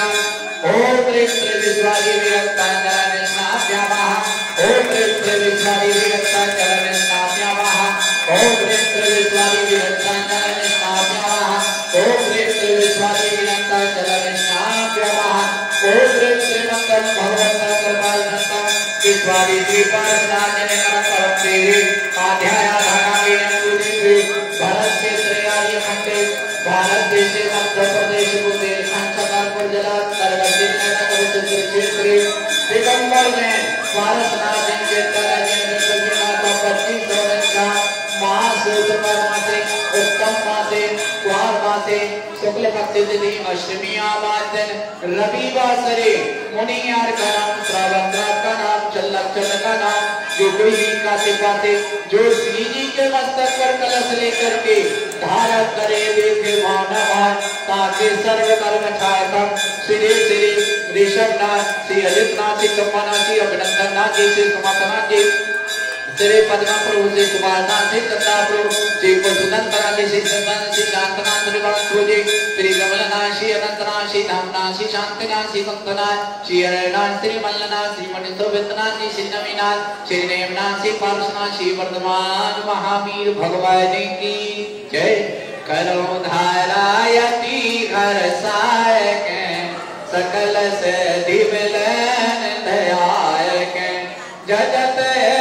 ओम ह्रीं श्री विश्वादेवी रक्तांजलि स्नाप्यामः ओम ह्रीं श्री विश्वादेवी रक्तांजलि स्नाप्यामः ओम ह्रीं श्री विश्वादेवी रक्तांजलि स्नाप्यामः ओम ह्रीं श्री विश्वादेवी रक्तांजलि स्नाप्यामः ओम ह्रीं श्रीमन्तं भगवन्तं कृपालनं विश्वादेवी पार्षदान्यने नमः देवी आध्यायाधाराणि नमोदेवी भारत क्षेत्रे आर्य खंडे भारत देशे मध्य प्रदेश बुंदेलखंड छतरपुर जिला नगर क्षेत्रे दिगंबर में पारसनाथ के राजेंद्र की माता 25 का मास मासे उत्तम मासे द्वार मासे शुक्ल पक्ष तिथि अष्टमी आवाज दिन रविवासरे मुनियार का नाम श्रावण का नाम चल्लक्षण का नाम जो कोई का सिपाते जो श्री जी के मस्तक पर कलश लेकर के धारण करे देखे भावनावान ताकि सर्व कर्म छायतम श्री श्री ऋषभनाथ श्री अजितनाथ श्री कम्पानाथ श्री अभिनंदननाथ जी श्री समातनाथ जी श्री पद्मा प्रभु श्री कुमारनाथ श्री चंद्रा प्रभु श्री पशुनंदनाथ श्री संगन श्री शांतनाथ श्री वासु जी श्री कमलनाथ श्री अनंतनाथ श्री धामनाथ श्री शांतिनाथ श्री भक्तनाथ श्री अरनाथ श्री मल्लनाथ श्री मणिशोभितनाथ श्री नवीनाथ श्री नेमनाथ श्री पार्श्वनाथ श्री वर्धमान महावीर भगवान की जय। करो धारायती घर सायक सकल से दिवलन दयायक जगत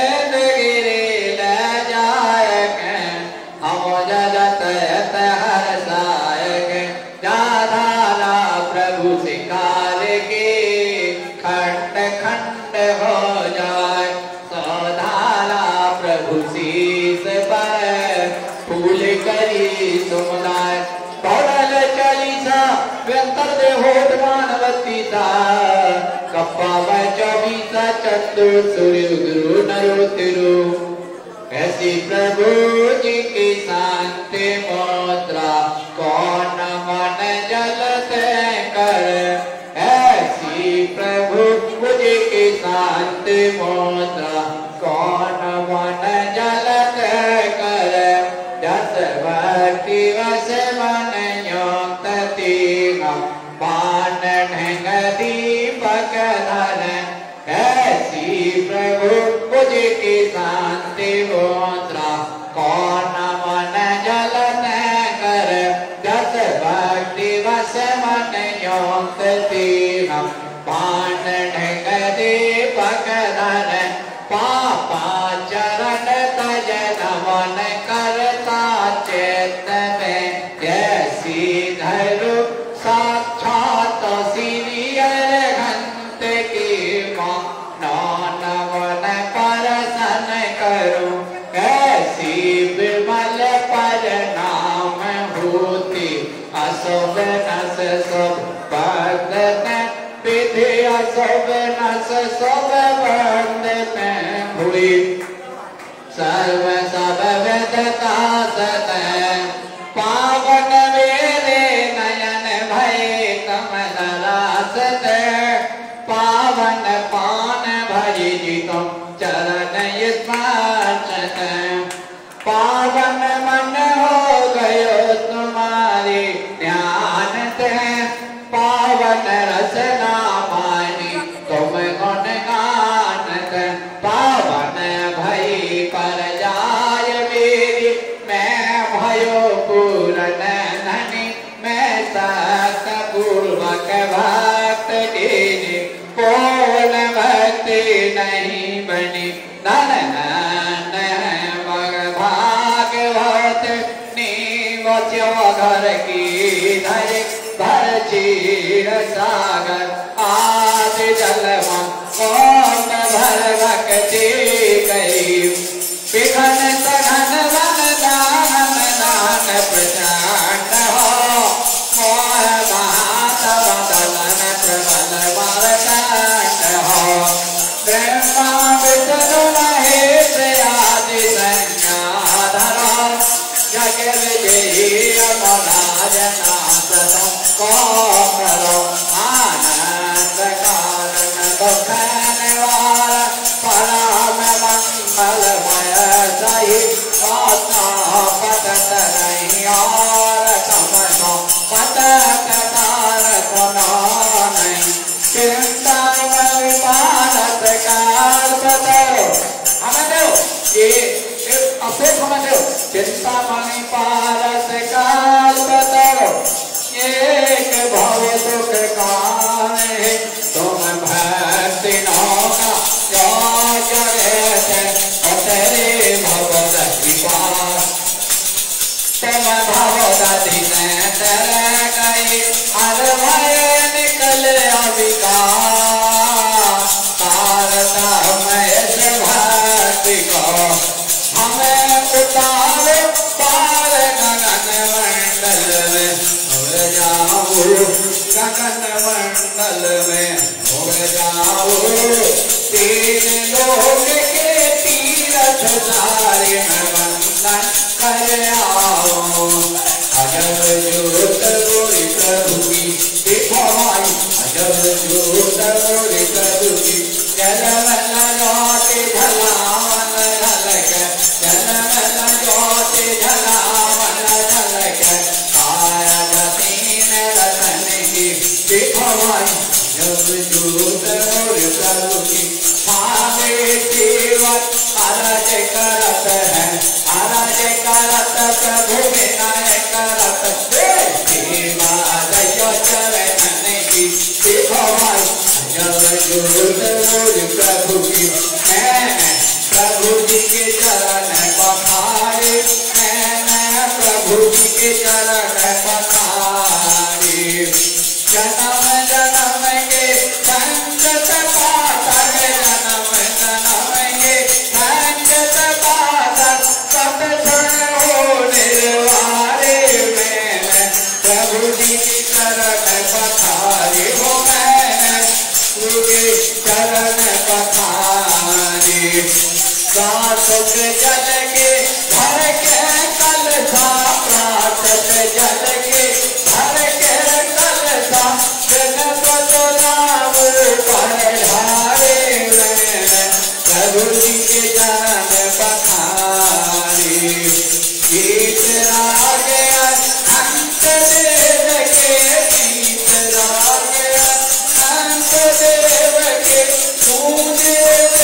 चतुर सूर्य गुरु नरो तिरु ऐसी प्रभु जी की शांति मुद्रा कौन मन जलते कर ऐसी प्रभु जी की शांति मुद्रा कौन मन जलते कर दस भक्ति वस मन योक्त तीगा पान ढंग दीपक धर ऐसी प्रभु मुझे की शांति मुद्रा कौन मन जलन कर दस भक्ति वस मन योक्त तीर्थ पान ढंग दीपक धर पापा चरण तज नमन करता चेत में जैसी धरु साक्षात सीरियर घंट की नवन परसन करूं ऐसी विमल पर नाम होती अशुभ नस शुभ भक्त विधि अशुभ नस शुभ भक्त हुई सर्व सब वेदता सत पावन मेरे नयन भय कमल रासत पावन पान भजी जी तुम चरण स्पर्शत पावन मन हो गयो तुम्हारे ध्यान पावन रसना मानी तुम गुण गानत पावन भई पर जाय मेरी मैं भयो पूर्ण धनी मैं सत पूर्वक भक्त दीनी पूर्ण भक्ति नहीं बनी नन भागवत नीवच्यो घर की धर भर चीर सागर आदि जलमा कौन भर भक्ति कई पिघन सघन वन दान दान प्रचंड हो मोह महातव दलन प्रबल वरकंड हो ब्रह्मा विष्णु महेश आदि संज्ञाधर जग विजयी अमराज नाथ तुम करो आनंद कारण दुख निवार परम मंगलमय सही पतत नहीं और समनो पतक तार सुनो ये अशोक समझो चिंतामणि पारस कल्पतरो एक भव दुख काने तुम भक्ति नौका जगते तेरे भवदति पार तुम भवदति ने तेरे गई हर भय निकल अविकार तारता महेश भक्ति को हमें उतारो पार गगन मंडल में हो जाओ गगन मंडल में हो जाओ तीन लोक के तीरथ सारे में वंदन कर आओ अजब ज्योत गोरी प्रभु की देखो भाई अजब ज्योत गोरी प्रभु की जन्म लौटे झलावन झलक जन्म लौटे झलावन झलक आया तीन रतन की देखो भाई अजब ज्योत गोरी प्रभु की भावे सेवक अरज करत है अरज करत प्रभु विनय करत सेवा दयो चरणन की देखो भाई जब ज्योत गोरी प्रभु की मैं प्रभु जी के चरण पखारे मैं प्रभु जी के चरण पखारे जन्म जन्म के संगत पातक जन्म जन्म के संगत पातक सत्संग हो निर्वारे मैंने प्रभु जी के चरण पखारे हो मैंने प्रभु के चरण पखारे प्रातः जल के भर के कलशा प्रातः जल के भर के कलशा गणपत नाम पधारे मैंने प्रभु जी के चरण पखारे गीत राग अंत देव के गीत राग अंत देव के पूजे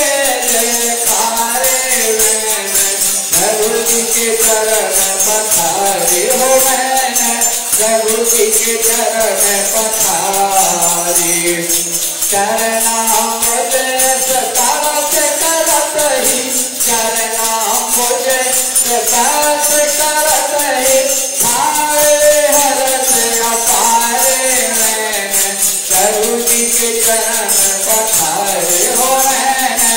प्रभु जी के चरण पखारे हो मैंने प्रभु जी के चरण पखारे चरणाम्बुज सतारस करत ही चरणाम्बुज सतारस करत ही भावे हरस अपारे मैंने प्रभु जी के चरण पखारे हो मैंने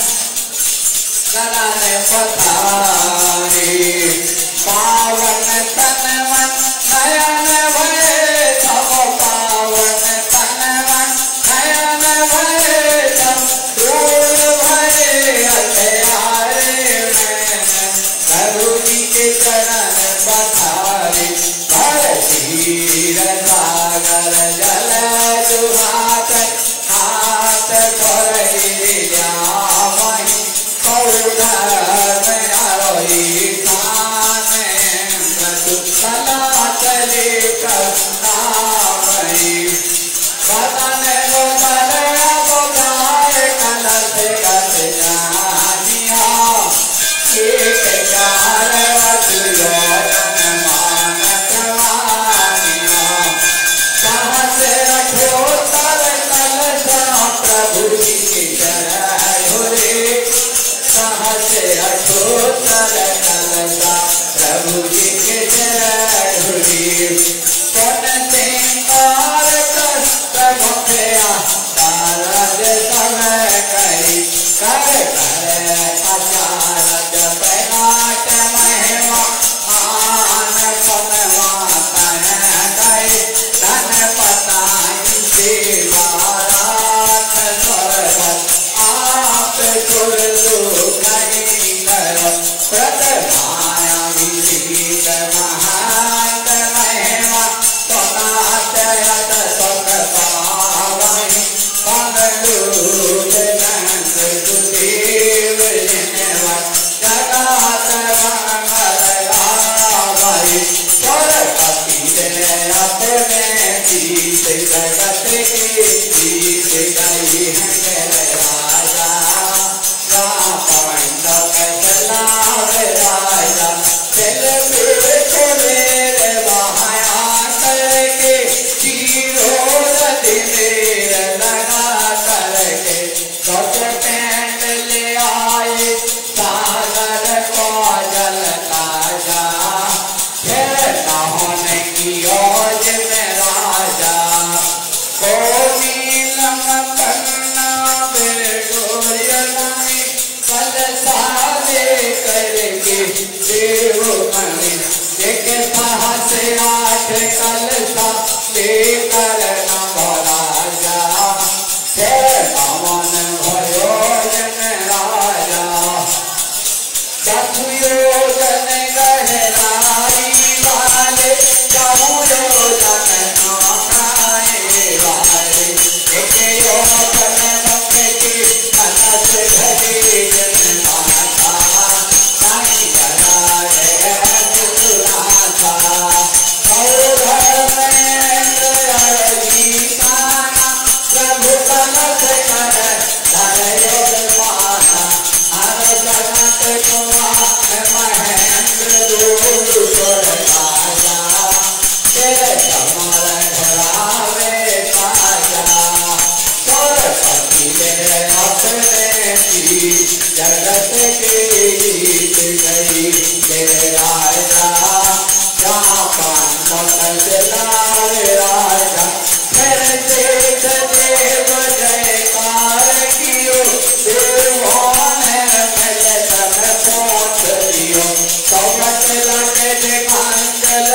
चरण पखारे पावन तन मन नयन भय सब पावन तन मन नयन भय सब दूर भय अंधियारे मैंने प्रभु जी के चरण पखारे भर तीर सागर जल दुहात हाथ कर जावहि प्रभु जी के जय कौन सिंगार प्रभु कारज समय करी कर अचारज पैनाट महिमा आन पन मातन गए धन पताई सेवारात स्वर्गत आप गुर गई कर प्रतमाया विधीत महात महिमा तनाचयत सुख पावहि पगलूत नंद सुदेव जिनवत जगत मंगल गावहि सरस्वती अपने जीत जगत के जीत गई है राजा राम जगत के जीत गई तेरे राजा जापान मकस लाल राजा फिर से देव जयकार कियो देवान मिल तन पहुँच लियो समझ लगे दिखांचल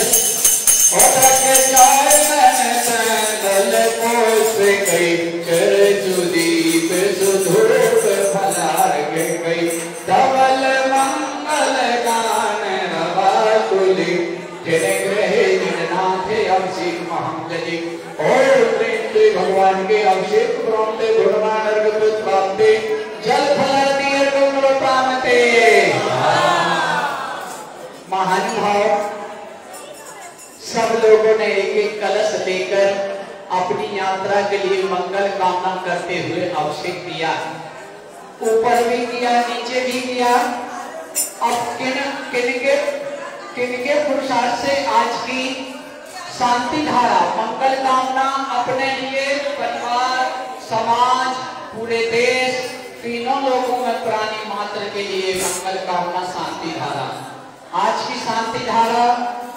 गई कर सुदीप सुधूप फलाग गई धवल मंगल गान रवाकुली तेरे ग्रह जिननाथ अभिषेक महंगली और प्रेम भगवान के अभिषेक प्राप्ते गुणवान प्राप्ते जल फलाती प्राप्ते महान भाव सब लोगों ने एक एक कलश लेकर अपनी यात्रा के लिए मंगल कामना करते हुए अभिषेक किया, ऊपर भी किया नीचे भी किया। अब किनके पुरुषार्थ से आज की शांति धारा मंगल कामना अपने लिए, परिवार, समाज, पूरे देश, तीनों लोगों में प्राणी मात्र के लिए मंगल कामना शांति धारा। आज की शांति धारा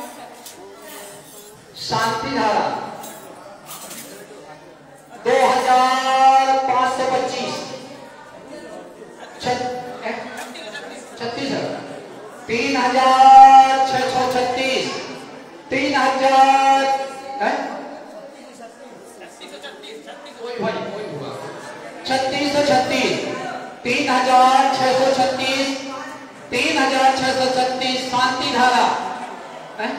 2525 36 3636 3636 शांति धारा है।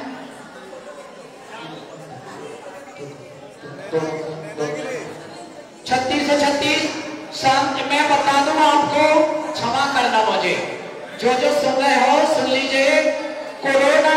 3636 शांत। मैं बता दूं आपको, क्षमा करना मुझे, जो सुन रहे हो सुन लीजिए। कोरोना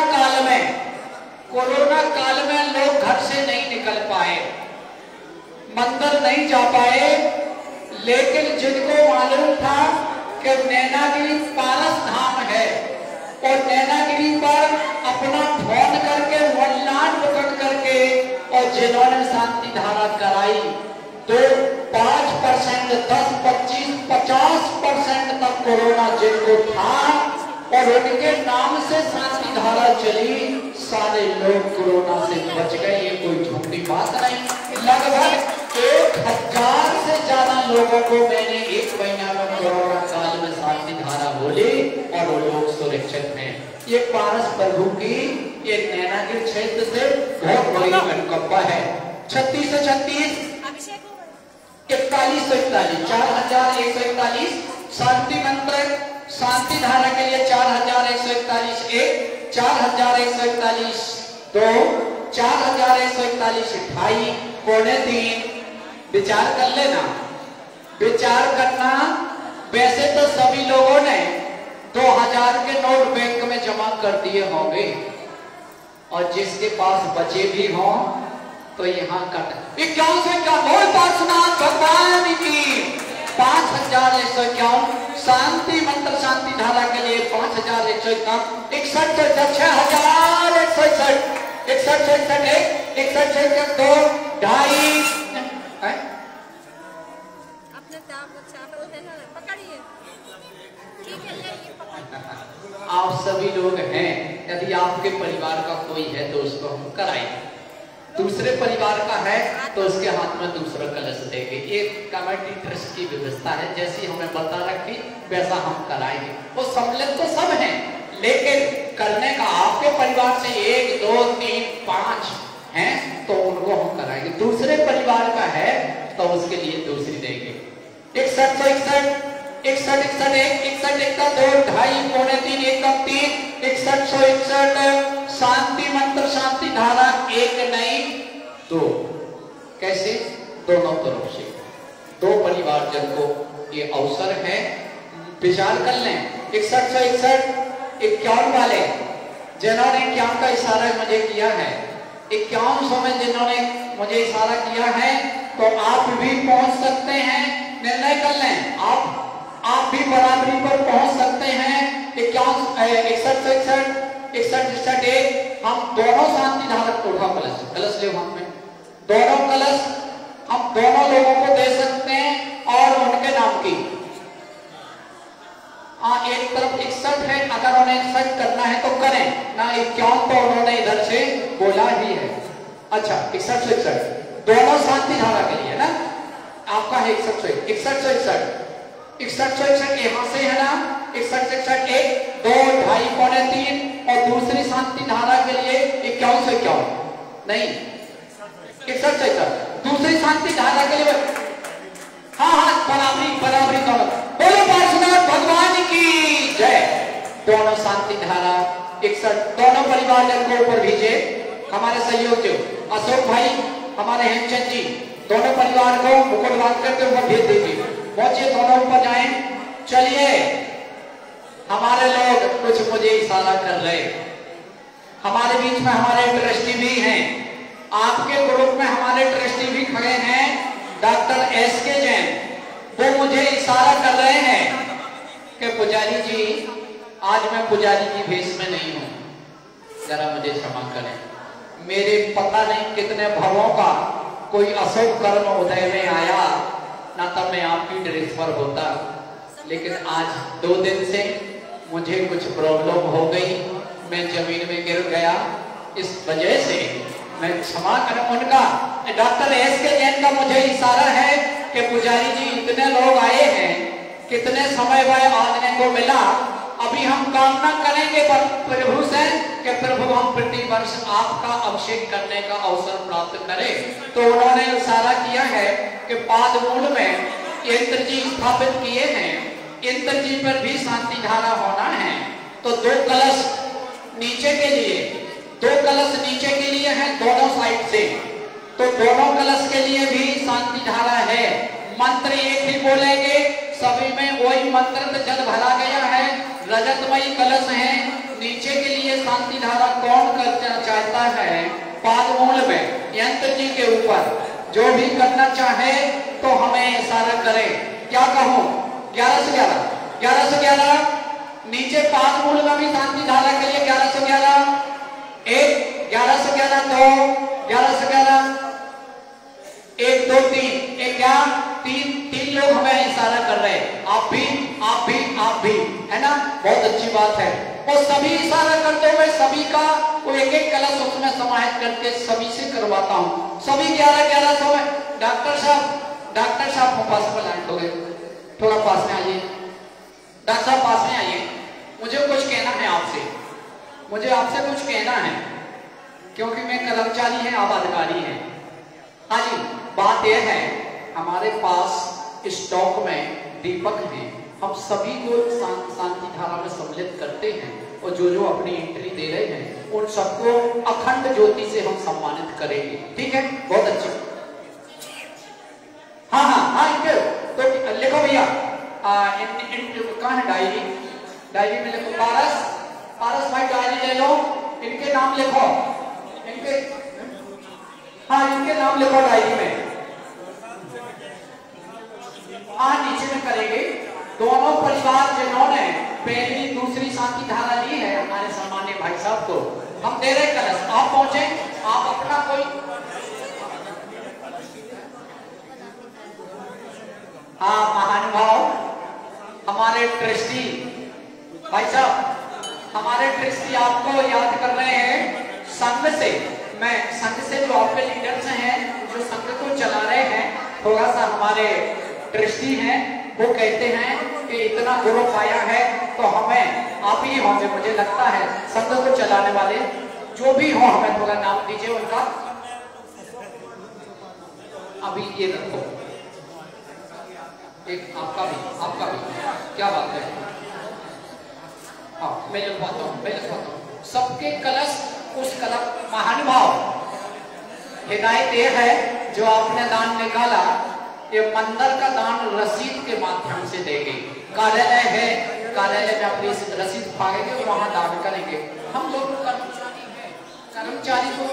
काल में लोग घर से नहीं निकल पाए, मंदिर नहीं जा पाए, लेकिन जिनको मालूम था कि नैनागिरी पारस धाम है और नैनागिरी पर अपना फोन करके ऑनलाइन बुक करके और जिन्होंने शांति धारा कराई तो 5%, 10, 25, 50% तक कोरोना जिनको था और उनके नाम से शांति धारा चली, सारे लोग कोरोना से बच गए। ये कोई झूठी बात नहीं। लगभग 1000 से ज्यादा लोगों को मैंने एक महीना में कोरोना काल में शांति धारा बोली और वो लोग सुरक्षित हैं। ये पारस प्रभु की ये नैनागिरी क्षेत्र से बहुत बड़ी अनुकंपा है। 3636 4141 4141 शांति मंत्र शांति धारा के लिए 4141 1 4141 2 4141 2.5 पौने 3। विचार कर लेना, विचार करना। वैसे तो सभी लोगों ने 2000 के नोट बैंक में जमा कर दिए होंगे और जिसके पास बचे भी हों तो यहाँ कट 51 भगवान की 5151 शांति मंत्र शांति धारा के लिए 5151 61 61 2 2.5 आप सभी लोग हैं। यदि आपके परिवार का कोई है तो उसको हम कराएंगे, दूसरे परिवार का है तो उसके हाथ में दूसरा कलश देंगे। एक कमेटी ट्रस्ट की व्यवस्था है, जैसी हमें बता रखी वैसा हम कराएंगे। वो सम्मिलित तो सब हैं, लेकिन करने का आपके परिवार से 1 2 3 5 हैं तो उनको हम कराएंगे। दूसरे परिवार का है तो उसके लिए दूसरी देंगे। 61 61 2 2.5 पौने 3 1 3 61 शांति मंत्र शांति धारा एक नहीं दो। कैसे? दोनों तरफ से 2 परिवारजन को ये अवसर है। विचार कर लें। 61 51 वाले जिन्होंने 51 का इशारा मुझे किया है, 51 में जिन्होंने मुझे इशारा किया है तो आप भी पहुंच सकते हैं। निर्णय कर लें, आप भी बराबरी पर पहुंच सकते हैं। 61 हम दोनों शांति धारक को उठा कलश ले हाथ में, दोनों कलश हम दोनों लोगों को दे सकते हैं और उनके नाम की एक तरफ 61 है, अगर उन्हें सेट करना है तो करें ना। 51 तो उन्होंने इधर से बोला ही है। अच्छा 61 से 61 दोनों शांति धारा के लिए ना, आपका है 61 से 61 यहाँ से है ना, 61 से 61 1 2 2.5 पौने 3 और दूसरी शांति धारा के लिए 51 से 51 नहीं 61 से 61 दूसरी शांति धारा के लिए। हाँ बराबरी दोनों। बोलो पार्श्वनाथ भगवान की जय। दोनों शांति धारा 61 दोनों परिवार जन को ऊपर भेजे। हमारे सहयोग जो अशोक भाई, हमारे हेमचंद जी, दोनों परिवार को मुकुट बांध करके ऊपर भेज दीजिए। पहुंचिए, दोनों ऊपर जाएं। चलिए, हमारे लोग कुछ मुझे इशारा कर रहे। हमारे बीच में हमारे ट्रस्टी भी हैं, आपके ग्रुप में हमारे ट्रस्टी भी खड़े हैं, डॉक्टर एसके जैन। वो मुझे इशारा कर रहे हैं कि पुजारी जी आज मैं पुजारी की भेष में नहीं हूं, जरा मुझे क्षमा करें। मेरे पता नहीं कितने भवों का कोई अशुभ कर्म उदय में आया, ना तब मैं आपकी ड्रेस पर होता, लेकिन आज 2 दिन से मुझे कुछ प्रॉब्लम हो गई, मैं जमीन में गिर गया, इस वजह से मैं क्षमा करें उनका। डॉक्टर एस के जैन का मुझे इशारा है कि पुजारी जी इतने लोग आए हैं, कितने समय बाद आने को मिला, अभी हम कामना करेंगे प्रभु से कि प्रभु हम प्रति वर्ष आपका अभिषेक करने का अवसर प्राप्त करें। तो उन्होंने इशारा किया है कि पादमूल में यंत्र जी स्थापित किए हैं, यंत्र जी पर भी शांति धारा होना है। तो 2 कलश नीचे के लिए, 2 कलश नीचे के लिए है दोनों साइड से, तो दोनों कलश के लिए भी शांति धारा है। मंत्र एक ही बोलेंगे, सभी में वही मंत्र जल भरा गया है, रजतमयी कलश है। नीचे के लिए शांति धारा कौन करना चाहता है, पादमूल में यंत्र जी के ऊपर जो भी करना चाहे तो हमें इशारा करें। क्या कहूं, 11 से 11 नीचे पादमूल में भी शांति धारा के लिए 11 से 11 1 11 से 11 2 11 से 11 1 2 3 1 क्या 3 लोग हमें इशारा कर रहे हैं। आप भी है ना, बहुत अच्छी बात है। और सभी इशारा करते हुए सभी का वो एक कलश उसमें समाहित करके सभी से करवाता हूँ। सभी 11 समय। डॉक्टर साहब पास में लाइन हो गए, थोड़ा पास में आइए। डॉक्टर साहब पास में आइए, मुझे कुछ कहना है आपसे, मुझे आपसे कुछ कहना है, क्योंकि मैं कर्मचारी है, आप अधिकारी हैं। हाँ जी, बात यह है हमारे पास स्टॉक में दीपक हैं, हम सभी को शांति धारा में सम्मिलित करते हैं और जो अपनी एंट्री दे रहे हैं उन सबको अखंड ज्योति से हम सम्मानित करेंगे। ठीक है, बहुत अच्छे। हाँ इनके तो लिखो भैया, कहाँ है डायरी में लिखो। पारस भाई डायरी ले लो, इनके नाम लिखो, इनके नाम लिखो डायरी में। नीचे में करेंगे। दोनों परिवार जिन्होंने पहली दूसरी शांति धारा ली है हमारे सम्मान्य भाई साहब को हम दे रहे कलश। आप पहुंचे, आप अपना कोई महानुभाव हमारे ट्रस्टी भाई साहब, हमारे ट्रस्टी आपको याद कर रहे हैं संघ से। मैं संघ से जो आपके लीडर्स हैं, जो संघ को चला रहे हैं, थोड़ा सा हमारे ट्रस्टी हैं, वो कहते हैं कि इतना ग्रुप आया है तो हमें आप ही होंगे, मुझे लगता है संघ को चलाने वाले जो भी हो, हमें थोड़ा नाम दीजिए उनका। अभी ये रखो, एक आपका भी क्या बात है। हाँ, मैं लिखवाता हूँ सबके कलश। उस कलश महानुभाव हिदायत ये है, जो आपने दान निकाला ये मंदिर का दान रसीद के माध्यम से देंगे। कार्यालय है, कार्यालय में अपनी रसीद फाड़ेंगे, वहां दान करेंगे। हम लोग कर्मचारी को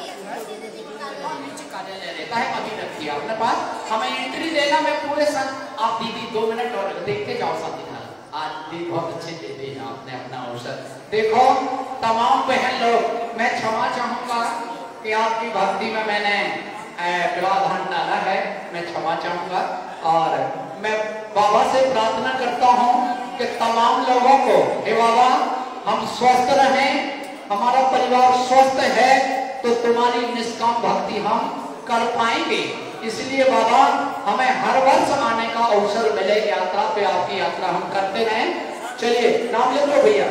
कार्यालय रहता है, अभी रखिए अपने पास, हमें एंट्री देना। मैं पूरे संग आप दीदी 2 मिनट और देखते जाओ शांति धारा। आज भी बहुत अच्छे देते हैं आपने अपना अवसर। देखो तमाम बहन लोग, मैं क्षमा चाहूंगा कि आपकी भक्ति में मैंने प्रावधान डाला है, मैं क्षमा चाहूंगा। और मैं बाबा से प्रार्थना करता हूँ कि तमाम लोगों को हे बाबा हम स्वस्थ रहें, हमारा परिवार स्वस्थ है तो तुम्हारी निष्काम भक्ति हम कर पाएंगे। इसलिए बाबा हमें हर वर्ष आने का अवसर मिले, यात्रा पे आपकी यात्रा हम करते रहें। चलिए नाम ले लो भैया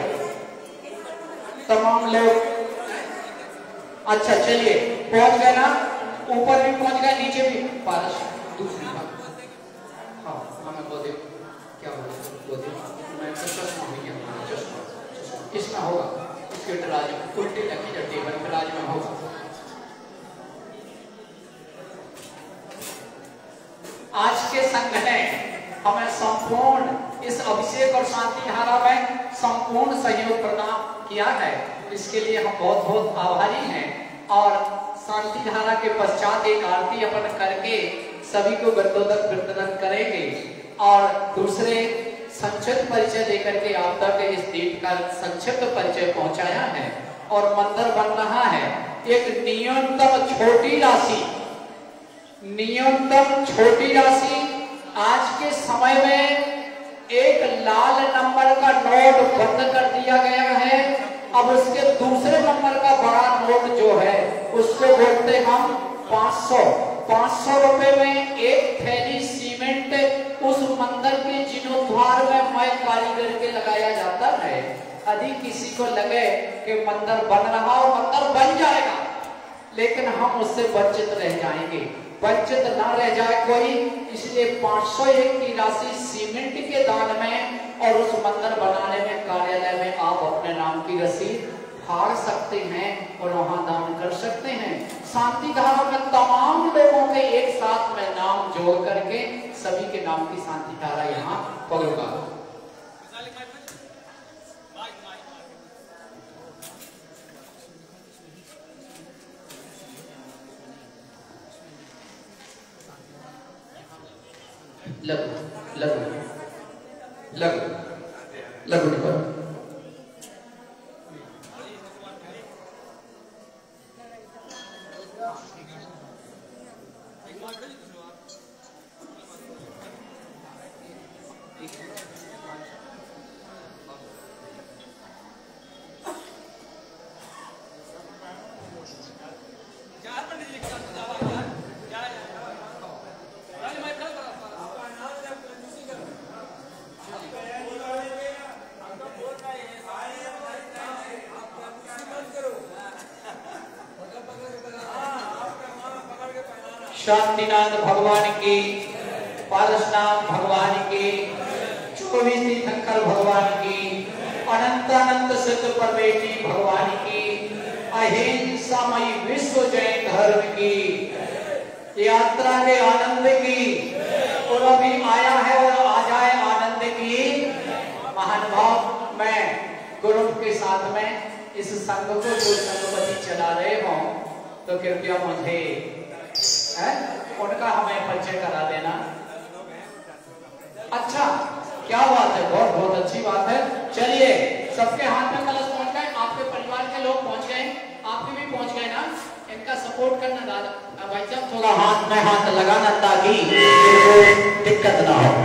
तमाम लोग। अच्छा चलिए पहुंच गए ना, ऊपर भी पहुंच गए नीचे भी। पारस दूसरी बात हाँ हमें बोले क्या बोले मैं चश्मा भैया चश्मा इसमें होगा, इसके दराज में उल्टी लगी जब टेबल पे राज में होगा। आज के संघ ने हमें संपूर्ण इस अभिषेक और शांति धारा में संपूर्ण सहयोग प्रदान किया है, इसके लिए हम बहुत बहुत आभारी हैं। और शांति धारा के पश्चात एक आरती अपन करके सभी को गद्दोदक वितरण करेंगे और दूसरे संक्षिप्त परिचय देकर के आप तक इस दीप का संक्षिप्त परिचय पहुंचाया है। और मंदिर बन रहा है एक न्यूनतम छोटी राशि, न्यूनतम छोटी राशि आज के समय में एक लाल नंबर का नोट बंद कर दिया गया है। अब उसके दूसरे नंबर का बड़ा नोट जो है उसको बोलते हम 500 रुपए में एक थैली सीमेंट उस मंदिर के जीर्णोद्धार में मैं कारीगर के लगाया जाता है। यदि किसी को लगे कि मंदिर बन रहा और मंदिर बन जाएगा लेकिन हम उससे वंचित रह जाएंगे, वंचित ना रह जाए कोई, इसलिए 501 की राशि सीमेंट के दान में और उस मंदिर बनाने में कार्यालय में आप अपने नाम की रसीद फाड़ सकते हैं और वहां दान कर सकते हैं। शांति धारा में तमाम लोगों के एक साथ में नाम जोड़ करके सभी के नाम की शांति धारा यहाँ पकड़ूंगा। लगो लगो लगो लगो निकल शांतिनाथ भगवान की, पारसनाथ भगवान की, 24 तीर्थंकर भगवान की, अनंत अनंत सिद्ध परमेटी भगवान की, अहिंसामयी विश्व जैन धर्म की, यात्रा के आनंद की और अभी आया है और आ जाए आनंद की। महानुभाव मैं गुरु के साथ में इस संघ को जो संघपति चला रहे हो तो कृपया मुझे उनका हमें परिचय करा देना। अच्छा क्या बात है, बहुत बहुत अच्छी बात है। चलिए सबके हाथ में कलश पहुंच गए, आपके परिवार के लोग पहुंच गए, आपके भी पहुंच गए ना। इनका सपोर्ट करना दादा भाई साहब, थोड़ा हाथ में हाथ लगाना ताकि दिक्कत ना हो।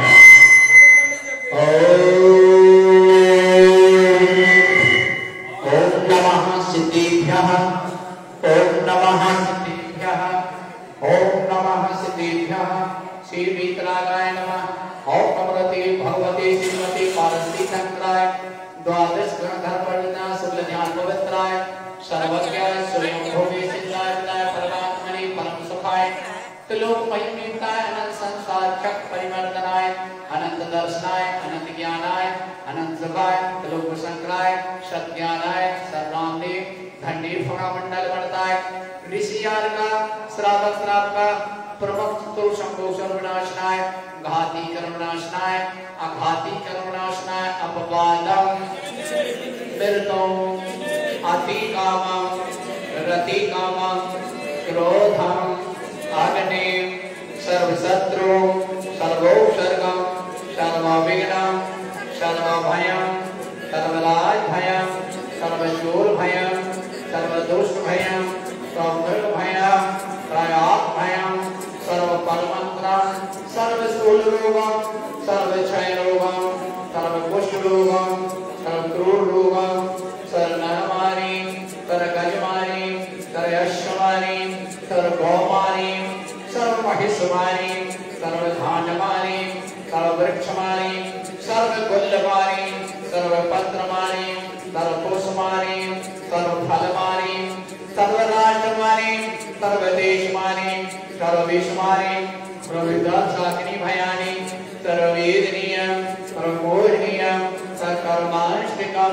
ओम नमः सिद्धिभ्यः, ओम नमः सिद्धिभ्यः, ओम नमः सिद्धिभ्यः। श्री वीतरागाय नमः। ओम नमोते भगवते श्रीमती पार्वती शंकराय द्वादश ग्रंथर पंडिता शुक्ल ज्ञान पवित्राय सर्वज्ञाय स्वयं भोगे सिद्धाय विदाय परमात्मने परम सुखाय त्रिलोक महिमीताय अनंत संसार चक परिवर्तनाय अनंत दर्शनाय अनंत ज्ञानाय अनंत सुखाय त्रिलोक शंकराय सत्ज्ञानाय सर्वांदेव धन्य फणा मंडल वर्ताय ऋषियार का श्रावक श्राप का प्रमुख तो शंभो सर्वनाशनाय घाती कर्मनाशनाय अघाती कर्मनाशनाय अपवादम विरतम अति कामम रति कामम क्रोधम अग्नि सर्वशत्रु सर्वोपसर्गम सर्वविघ्नम सर्वभयम सर्वलाज भयम सर्वशूल भयम सर्वदुष्ट भयम सर्वमृग भयम प्रयाग भयम सर्वपरमंत्रम सर्वशूल रोगम सर्वक्षय रोगम सर्वपुष्परूपं सर्वक्रूररूपं सर्वनरमारी सर्वगजमारी सर्वयशमारी सर्वगौमारी सर्वमहिषमारी सर्वधान्यमारी सर्ववृक्षमारी सर्वगुल्लमारी सर्वपत्रमारी सर्वपुष्पमारी सर्वफलमारी सर्वराष्ट्रमारी सर्वदेशमारी सर्वविश्वमारी सर्वविद्याशाकिनी भयानी सर्ववेदनीय सर्वमोहनीय सर्वकर्मानुष्ठिकम्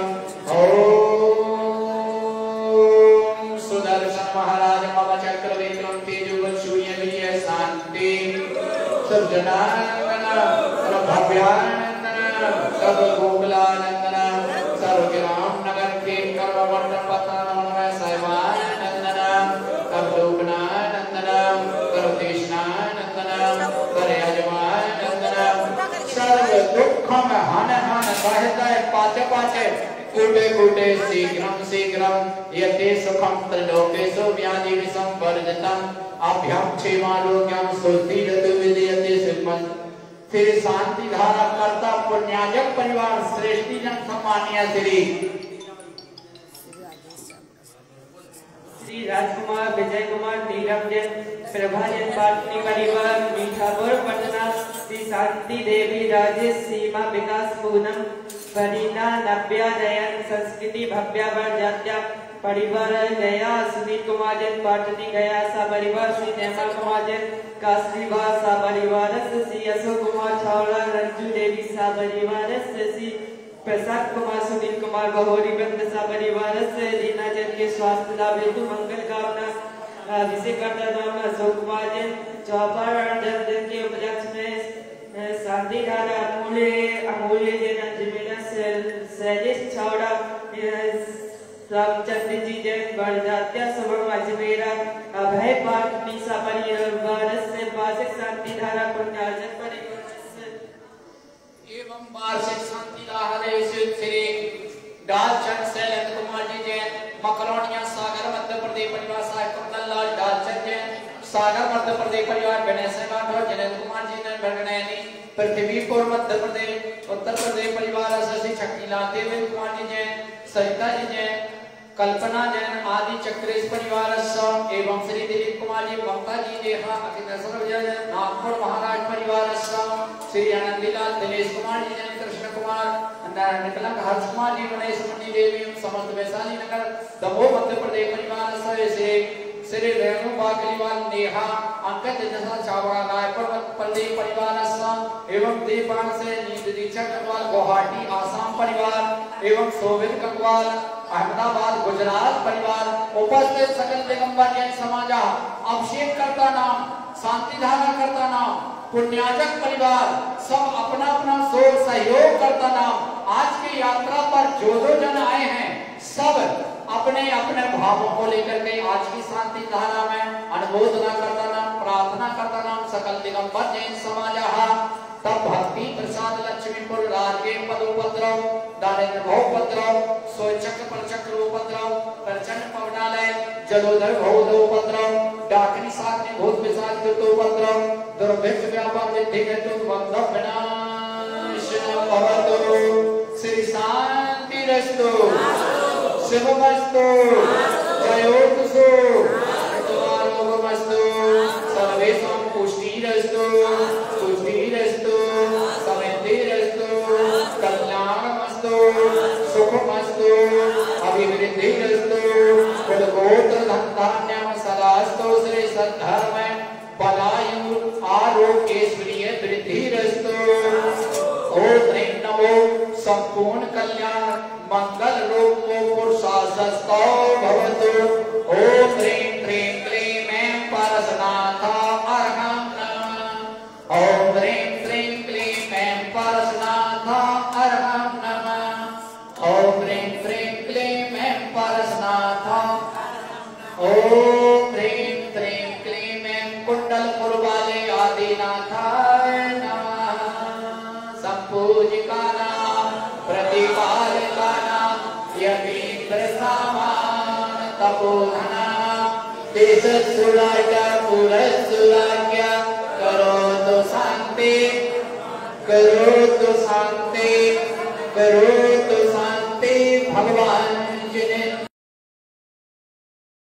ओम सुदर्शन महाराज मम चक्र विक्रम तेजो सूर्य विजय शांति सर्वजनानंदन सर्वभव्यानंदन सर्वगोकुलानंदन सर्वग्राम नगर के कर्मवर्धन पतनमय सहवानंदन सर्वलोकनानंदन सर्वदेशनानंदन सर्वयजमानंदन सर्व दुःखम हन हन सहृदय पाचे पाचे कूटे कूटे शीघ्रम शीघ्रम यते सुखम त्रलोकेषु व्याधि विषम वर्जितम अभ्यम क्षेमारोग्यम सुस्थिरतु विदयते सुमन फिर शांति धारा करता पुण्याजक परिवार श्रेष्ठी जन सम्मानीय श्री राजकुमार विजय कुमार नीरव जैन प्रभाजन पाटनी परिवार मीठापुर पटना श्री शांति देवी राजेश सीमा विकास पूनम फरीना नव्या जयन संस्कृति भव्या जात्या परिवार गया सुनील कुमार जैन पाटनी गया सा परिवार श्री निर्मल कुमार जैन काशीवा सा परिवार श्री अशोक कुमार छावड़ा रंजू देवी सा परिवार श्री प्रसाद कुमार सुनील कुमार बहोरी बंद सा परिवार से रीना जैन के स्वास्थ्य लाभ हेतु मंगल कामना अभिषेक करता नाम अशोक कुमार जैन चौपर जन के उपलक्ष्य में शांति धारा अमूल्य जैन अंजमेला शैलेश छावड़ा रामचंद्र जी जैन बड़जात्या शुभम अजमेरा अभय पाटनी सा परिवार से वार्षिक शांति धारा पुण्यार्जन परिवार एवं वार्षिक शांति धारा श्री डालचंद शैलेंद्र कुमार जी जैन मकरौनिया सागर मध्य प्रदेश परिवार साहब कुंदनलाल डालचंद जैन सागर मध्य प्रदेश परिवार गणेश राठौर जयेंद्र कुमार जी जैन बरगनैनी पृथ्वीपुर मध्य प्रदेश उत्तर प्रदेश परिवार शशि शक्तिलाल देवेंद्र कुमार जी जैन सरिता जी जैन कल्पना जैन आदि चक्रेश परिवार एवं श्री दिलीप कुमार जी ममता जी देहा नागपुर महाराज परिवार श्री आनंदीलाल दिनेश कुमार जी जैन कृष्ण कुमार निकलंक हर्ष कुमार जी गणेश मणि देवी समस्त वैशाली नगर दमोह मध्य प्रदेश परिवार श्री रेणु बागलीवाल नेहा अंकित जैसा चावड़ा रायपुर प्रदेश परिवार एवं दीपान से नींद दीक्षा कंगवाल गुवाहाटी आसाम परिवार एवं शोभित कंगवाल अहमदाबाद गुजरात परिवार उपस्थित सकल दिगंबर जैन समाज अभिषेक करता नाम शांति धारा करता नाम पुण्याजक परिवार सब अपना अपना सहयोग करता नाम आज की यात्रा पर जो जन आए हैं सब अपने अपने भावों को लेकर के आज की शांति धारा में अनुमोदना करता नाम प्रार्थना करता नाम सकल दिगंबर जैन समाज तब भक्ति प्रसाद लक्ष्मीपुर राजगे पदोपद्रव दारिद्र भवपद्रव सोचक परचक्र उपद्रव प्रचंड पवनालय जलोदर भवोपद्रव डाकनी साग्नि भूत विशाल उपद्रव दुर्भिक्ष व्यापक विद्धि हेतु बंधव विनाश भवतु श्री शांतिरस्तु शिवमस्तु जयोतु आरोग्यमस्तु सर्वेषां पुष्टिरस्तु समृद्धिरस्तु कल्याणमस्तु सुखमस्तु अभिवृद्धिरस्तु कुलगोत्र धनधान्यं सदास्तु श्री सद्धर्म बलायु आरोग्येश्वरीय वृद्धिरस्तु ओम ह्रीं नमो संपूर्ण कल्याण मंगल रूप पुरुषास्तौ भवतु ओम ह्रीं ह्रीं क्लीं ऐं परशनाथ अर्हं नमः ओम ह्रीं ह्रीं क्लीं ऐं परशनाथ अर्हं नमः ओम ह्रीं ह्रीं क्लीं ऐं परशनाथ ओम ह्रीं ह्रीं क्लीं ऐं कुंडलपुर वाले आदिनाथाय नमः संपूजिका नाम प्रतिपालिका नाम यतीन्द्र सामान तपोधना देशसुराज्ञा पुरसुराज्ञा करोतु शांति करो तो शांति भगवान जी ने